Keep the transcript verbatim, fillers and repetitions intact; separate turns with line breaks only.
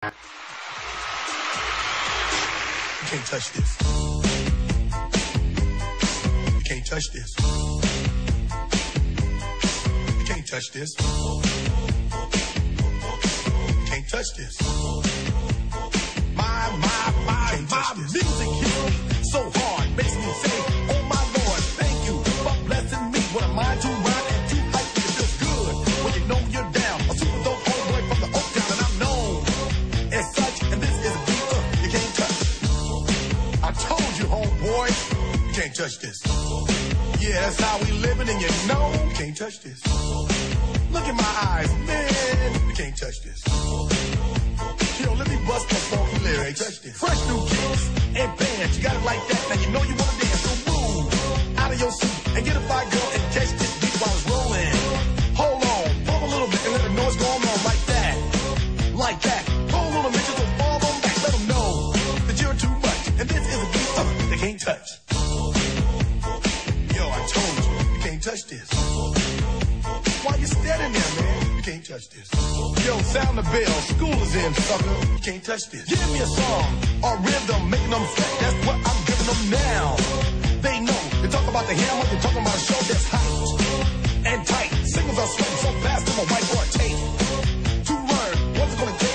You can't touch this. You can't touch this. You can't touch this. You can't touch this. My, my, my, my music hits me so hard, makes me say, oh my Lord, thank you for blessing me. What am I to rhyme and too hype? It feels good when you know you're down. A super dope homeboy from the Oak Town, and I'm known as such. And this is a beat uh, you can't touch. I told you, homeboy, you can't touch this. Yeah, that's how we living, and you know you can't touch this. Look in my eyes, man, you can't touch this. Yo, let me bust the funky lyrics. Fresh new kicks and bands, you got it like that. Now you know you wanna dance, so move out of your seat and get a fire girl and catch this beat while it's rolling. Hold on, pump a little bit and let the noise go on like that, like that. Hold on a minute, just fall on back, let them know that you're too much. And this is a beat uh, they can't touch. Yo, I told you, you can't touch this. Why you standing there, man? You can't touch this. Yo, sound the bell, school is in, sucker. You can't touch this. Give me a song or rhythm, making them sweat. That's what I'm giving them now. They know. They talk about the hammer, they're talking about a show that's hot and tight. Singles are sweating so fast, I'm a whiteboard tape. To learn what's it gonna take